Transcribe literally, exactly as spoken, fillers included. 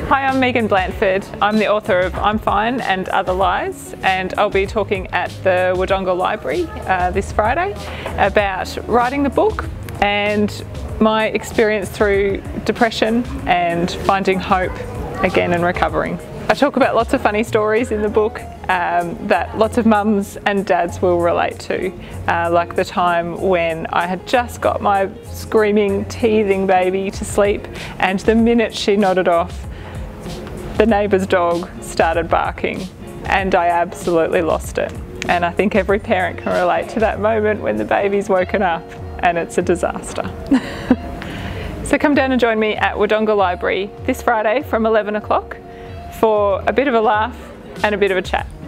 Hi, I'm Megan Blandford. I'm the author of I'm Fine and Other Lies, and I'll be talking at the Wodonga Library uh, this Friday about writing the book and my experience through depression and finding hope again and recovering. I talk about lots of funny stories in the book um, that lots of mums and dads will relate to, uh, like the time when I had just got my screaming, teething baby to sleep, and the minute she nodded off, the neighbour's dog started barking and I absolutely lost it. And I think every parent can relate to that moment when the baby's woken up and it's a disaster. So come down and join me at Wodonga Library this Friday from eleven o'clock for a bit of a laugh and a bit of a chat.